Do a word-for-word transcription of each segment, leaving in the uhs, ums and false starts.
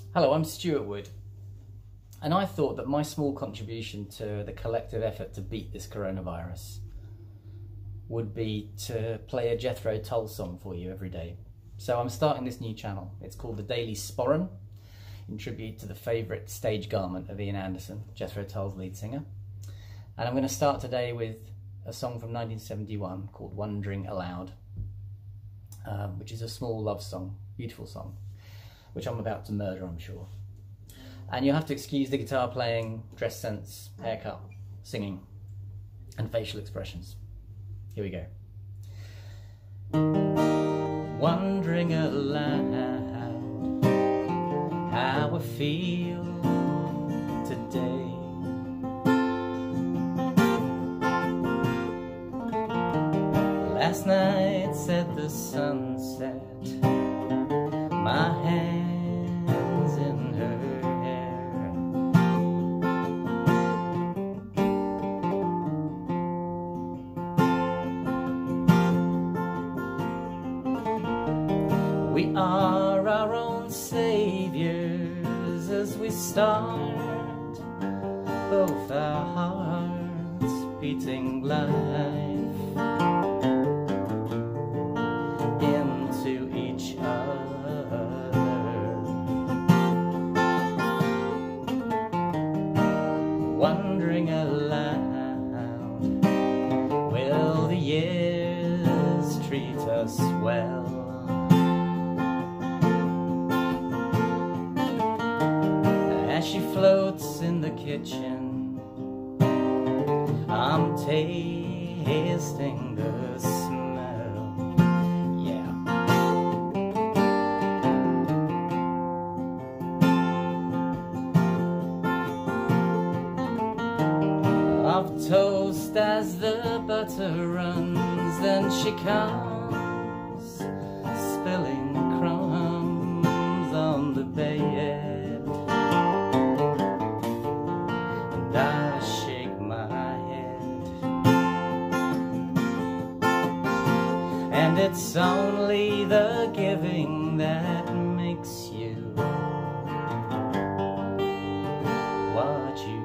Hello, I'm Stuart Wood, and I thought that my small contribution to the collective effort to beat this coronavirus would be to play a Jethro Tull song for you every day. So I'm starting this new channel. It's called the Daily Sporran, in tribute to the favourite stage garment of Ian Anderson, Jethro Tull's lead singer. And I'm going to start today with a song from nineteen seventy-one called Wond'ring Aloud, um, which is a small love song, beautiful song, which I'm about to murder, I'm sure. And you'll have to excuse the guitar playing, dress sense, haircut, singing, and facial expressions. Here we go. Wond'ring aloud how I feel today. Last night set the sunset, my hands in her hair. We are our own saviors as we start, both our hearts beating life into each other. Wond'ring aloud, will the years treat us well? As she floats in the kitchen, I'm tasting the smell. Yeah. Of toast as the butter runs, then she comes spilling crumbs on the bed, and I shake my head, and it's only the giving that makes you what you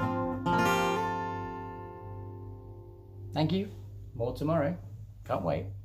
Thank you. More tomorrow. Can't wait.